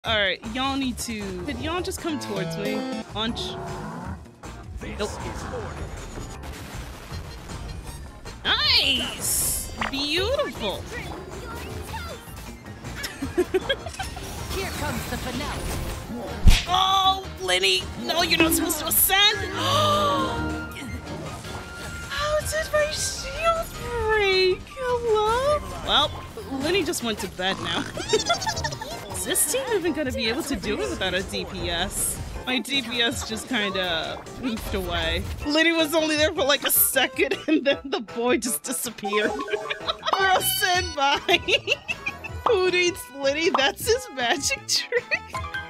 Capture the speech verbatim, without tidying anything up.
Alright, y'all need to... Could y'all just come towards me? Punch. Nope. Nice! Beautiful! Here comes the finale. Oh, Lyny! No, you're not supposed to ascend! How did my shield break? Hello? Well, Lyny just went to bed now. Is this team even gonna be able to do it without a D P S? My D P S just kinda poofed away. Lyny was only there for like a second and then the boy just disappeared. Bro said bye. Who needs Lyny? That's his magic trick.